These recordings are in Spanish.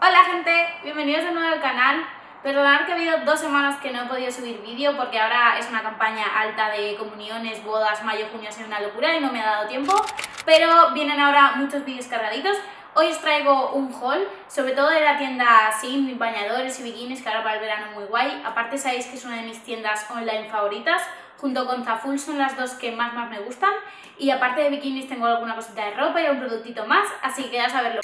Hola gente, bienvenidos de nuevo al canal. Perdonad que ha habido 2 semanas que no he podido subir vídeo porque ahora es una campaña alta de comuniones, bodas, mayo, junio, ha sido una locura y no me ha dado tiempo, pero vienen ahora muchos vídeos cargaditos. Hoy os traigo un haul, sobre todo de la tienda Sin, bañadores y bikinis, que ahora para el verano muy guay. Aparte sabéis que es una de mis tiendas online favoritas, junto con Zaful son las dos que más me gustan. Y aparte de bikinis tengo alguna cosita de ropa y un productito más, así que ya saberlo.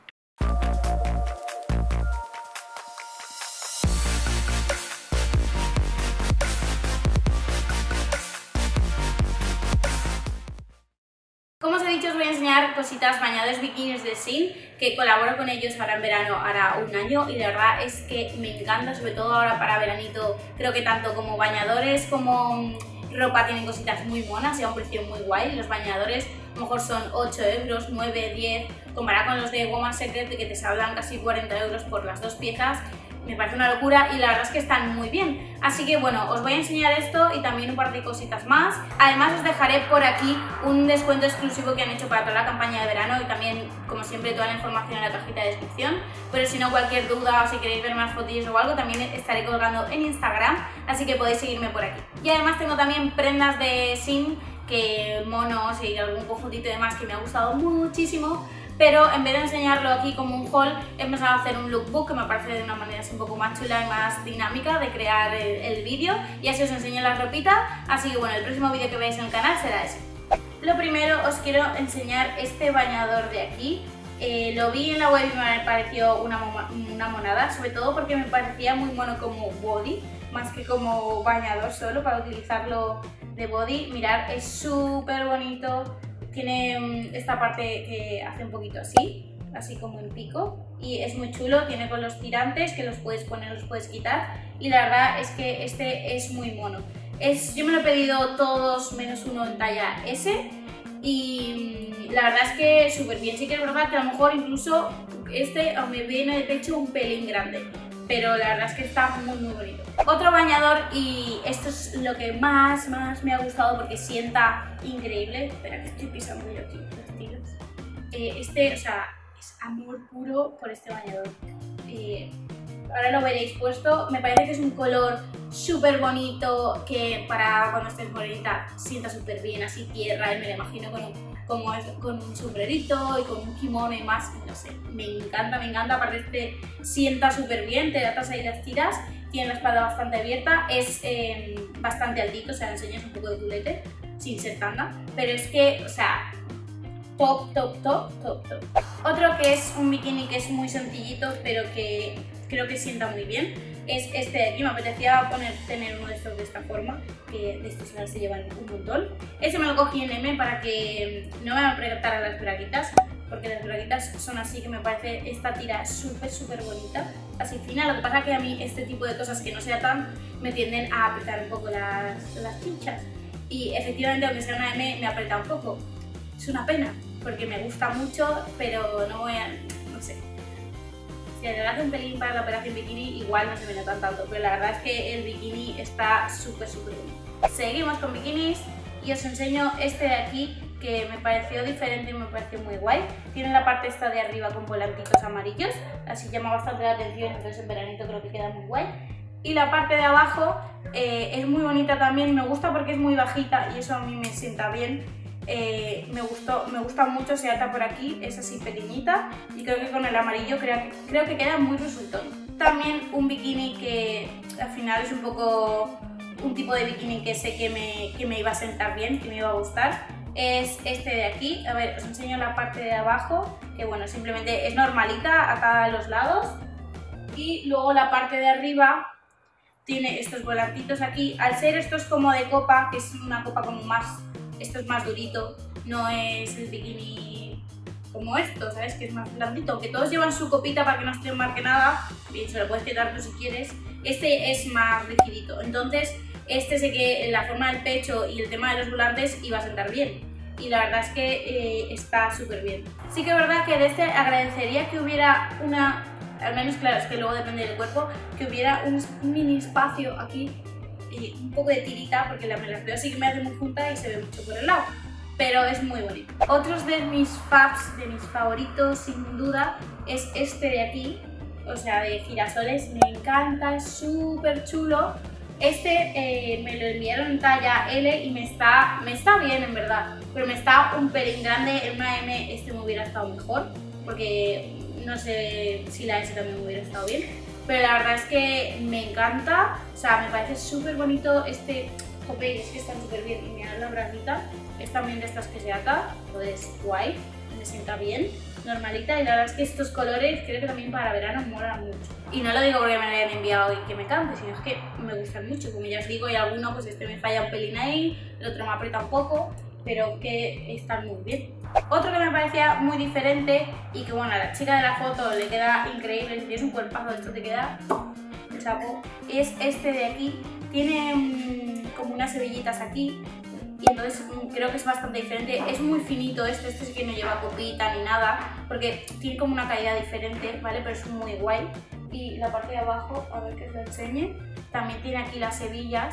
Como os he dicho, os voy a enseñar cositas, bañadores, bikinis de Sin, que colaboro con ellos ahora en verano, hará un año, y de verdad es que me encanta, sobre todo ahora para veranito. Creo que tanto como bañadores como ropa tienen cositas muy monas y a un precio muy guay. Los bañadores a lo mejor son 8 euros, 9, 10, comparado con los de Woman's Secret, que te salgan casi 40 euros por las dos piezas. Me parece una locura y la verdad es que están muy bien. Así que bueno, os voy a enseñar esto y también un par de cositas más. Además os dejaré por aquí un descuento exclusivo que han hecho para toda la campaña de verano y también, como siempre, toda la información en la cajita de descripción. Pero si no, cualquier duda o si queréis ver más fotillos o algo, también estaré colgando en Instagram, así que podéis seguirme por aquí. Y además tengo también prendas de Sin, que monos y algún conjuntito y demás que me ha gustado muchísimo. Pero en vez de enseñarlo aquí como un haul, he empezado a hacer un lookbook que me parece de una manera así un poco más chula y más dinámica de crear el vídeo, y así os enseño la ropita. Así que bueno, el próximo vídeo que veáis en el canal será ese. Lo primero os quiero enseñar este bañador de aquí. Lo vi en la web y me pareció una monada, sobre todo porque me parecía muy mono como body, más que como bañador solo, para utilizarlo de body. Mirad, es súper bonito. Tiene esta parte que hace un poquito así como en pico, y es muy chulo. Tiene con los tirantes que los puedes poner, los puedes quitar, y la verdad es que este es muy mono. Yo me lo he pedido todos menos uno en talla S y la verdad es que súper bien. Sí que es verdad que a lo mejor incluso me viene de pecho un pelín grande, pero la verdad es que está muy bonito. Otro bañador, y esto es lo que más me ha gustado porque sienta increíble. Espera que estoy pisando yo aquí los tiros. O sea, es amor puro por este bañador. Ahora lo veréis puesto. Me parece que es un color súper bonito, que para cuando estés morenita sienta súper bien, así tierra, y me lo imagino con un sombrerito y con un kimono y más, no sé, me encanta. Aparte sienta súper bien, te atas ahí las tiras, tiene la espalda bastante abierta, es bastante altito, o sea, enseñas un poco de culete, sin ser tanga, pero es que, o sea, top. Otro que es un bikini que es muy sencillito, pero que creo que sienta muy bien, es este de aquí. Me apetecía tener uno de estos de esta forma, que de estos se llevan un montón. Ese me lo cogí en M para que no me apretaran las braguitas, porque las braguitas son así, que me parece esta tira súper bonita, así fina. Lo que pasa es que a mí este tipo de cosas que no sea tan, me tienden a apretar un poco las chinchas, y efectivamente aunque sea una M me aprieta un poco. Es una pena, porque me gusta mucho, pero no sé. Si adelgazo un pelín para la operación bikini, igual no se me notan tanto, pero la verdad es que el bikini está súper bonito. Seguimos con bikinis y os enseño este de aquí, que me pareció diferente y me pareció muy guay. Tiene la parte esta de arriba con volantitos amarillos, así llama bastante la atención, entonces en veranito creo que queda muy guay. Y la parte de abajo es muy bonita también, me gusta porque es muy bajita y eso a mí me sienta bien. Me gusta mucho, se ata por aquí, es así pequeñita, y creo que con el amarillo creo que queda muy resultón. También un bikini que al final es un poco un tipo de bikini que sé que me iba a sentar bien, que me iba a gustar, es este de aquí. A ver, os enseño la parte de abajo, que bueno, simplemente es normalita, atada a los lados, y luego la parte de arriba tiene estos volantitos aquí. Al ser estos como de copa, que es una copa como más, esto es más durito, no es el bikini como esto, ¿sabes? Que es más blandito, aunque todos llevan su copita para que no se marque nada, bien, se lo puedes quitar tú si quieres. Este es más rigidito, entonces este sé que la forma del pecho y el tema de los volantes iba a sentar bien, y la verdad es que está súper bien. Sí que es verdad que de este agradecería que hubiera al menos, claro, es que luego depende del cuerpo, que hubiera un mini espacio aquí, un poco de tirita, porque me las veo así que me hace muy junta y se ve mucho por el lado, pero es muy bonito. Otros de mis faves, de mis favoritos sin duda, es este de aquí, o sea, de girasoles, me encanta, es súper chulo. Este me lo enviaron en talla L y me está bien en verdad, pero me está un pelín grande. En una M este me hubiera estado mejor, porque no sé si la S también me hubiera estado bien, pero la verdad es que me encanta, o sea, me parece súper bonito este jope, y es que están súper bien. Y mirad la braguita, es también de estas que se ata, entonces guay, me sienta bien, normalita, y la verdad es que estos colores creo que también para verano molan mucho. Y no lo digo porque me lo hayan enviado y que me cante, sino es que me gustan mucho, como ya os digo, y alguno pues este me falla un pelín ahí, el otro me aprieta un poco, pero que están muy bien. Otro que me parecía muy diferente y que bueno, a la chica de la foto le queda increíble, si es un cuerpazo, esto te queda chapo, es este de aquí. Tiene como unas hebillitas aquí y entonces creo que es bastante diferente. Es muy finito este sí que no lleva copita ni nada, porque tiene como una caída diferente, ¿vale? Pero es muy guay. Y la parte de abajo, a ver que os lo enseñe, también tiene aquí las hebillas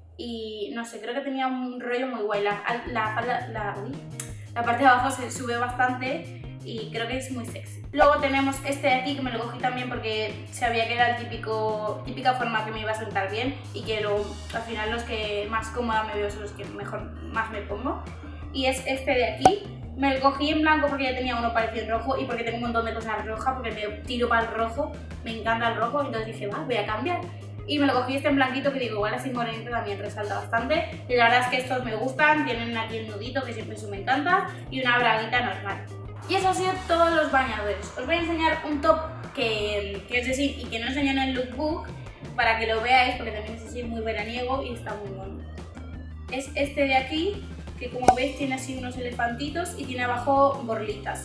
y no sé, creo que tenía un rollo muy guay. La parte de abajo se sube bastante y creo que es muy sexy. Luego tenemos este de aquí, que me lo cogí también porque sabía que era el típica forma que me iba a sentar bien y que al final los que más cómoda me veo son los que más me pongo. Y es este de aquí. Me lo cogí en blanco porque ya tenía uno parecido en rojo y porque tengo un montón de cosas rojas, porque me tiro para el rojo, me encanta el rojo, entonces dije, va, voy a cambiar. Y me lo cogí este en blanquito, que digo, igual así morenito también resalta bastante. Y la verdad es que estos me gustan, tienen aquí el nudito, que siempre eso me encanta, y una braguita normal. Y eso ha sido todos los bañadores. Os voy a enseñar un top que es de Shein y que no enseño en el lookbook, para que lo veáis, porque también es así muy veraniego y está muy bueno. Es este de aquí, que como veis tiene así unos elefantitos y tiene abajo borlitas.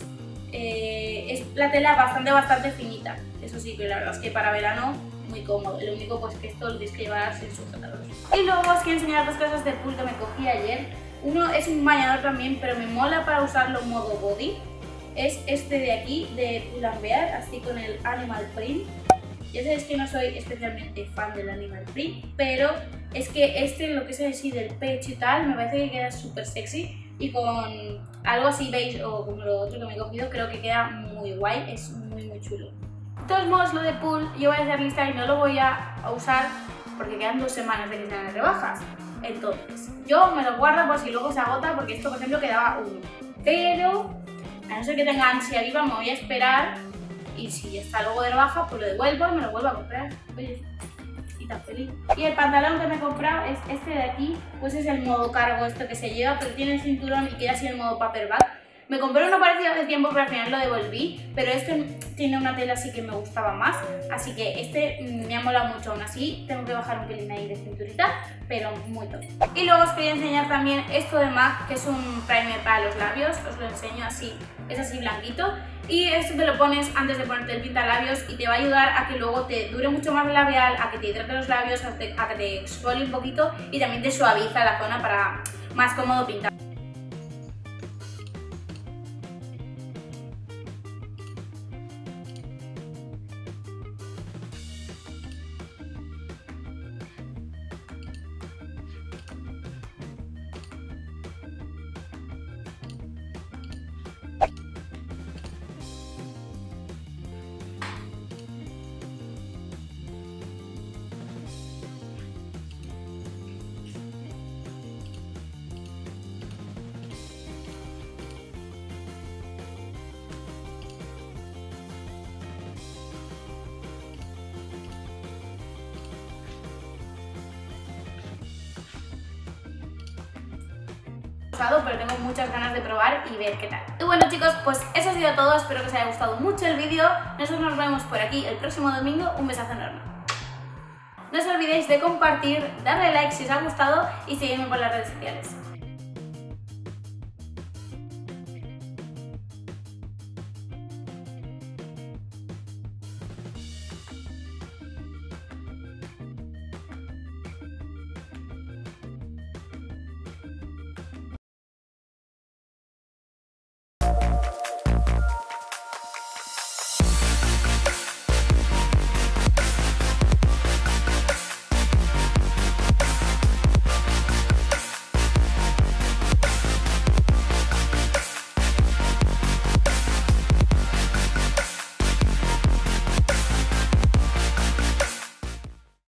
Es la tela bastante finita, eso sí, pero la verdad es que para verano muy cómodo. Lo único pues que esto lo tienes que llevar sin sujetador. Y luego os quiero enseñar dos cosas de Pool que me cogí ayer. Uno es un bañador también, pero me mola para usarlo en modo body. Es este de aquí, de Pull & Bear, así con el animal print. Ya sabéis que no soy especialmente fan del animal print, pero es que este, lo que es así del pecho y tal, me parece que queda súper sexy, y con algo así beige o como lo otro que me he cogido, creo que queda muy guay, es muy chulo. De todos modos, lo de Pool yo voy a hacer lista y no lo voy a usar porque quedan 2 semanas de que sean las rebajas. Entonces, yo me lo guardo por si luego se agota, porque esto por ejemplo quedaba uno. Pero, a no ser que tenga ansia viva, me voy a esperar. Y si está luego de rebaja, pues lo devuelvo y me lo vuelvo a comprar. Oye, y tan feliz. Y el pantalón que me he comprado es este de aquí, pues es el modo cargo, esto que se lleva, pero tiene el cinturón y queda así el modo paperback. Me compré uno parecido hace tiempo, pero al final lo devolví, pero este tiene una tela así que me gustaba más, así que este me ha molado mucho. Aún así tengo que bajar un pelín ahí de cinturita, pero muy top. Y luego os quería enseñar también esto de MAC, que es un primer para los labios. Os lo enseño así, es así blanquito, y esto te lo pones antes de ponerte el pintalabios y te va a ayudar a que luego te dure mucho más el labial, a que te hidrate los labios, a que te exfolie un poquito y también te suaviza la zona para más cómodo pintar. Pero tengo muchas ganas de probar y ver qué tal. Y bueno chicos, pues eso ha sido todo, espero que os haya gustado mucho el vídeo. Nosotros nos vemos por aquí el próximo domingo, un besazo enorme. No os olvidéis de compartir, darle like si os ha gustado y seguirme por las redes sociales.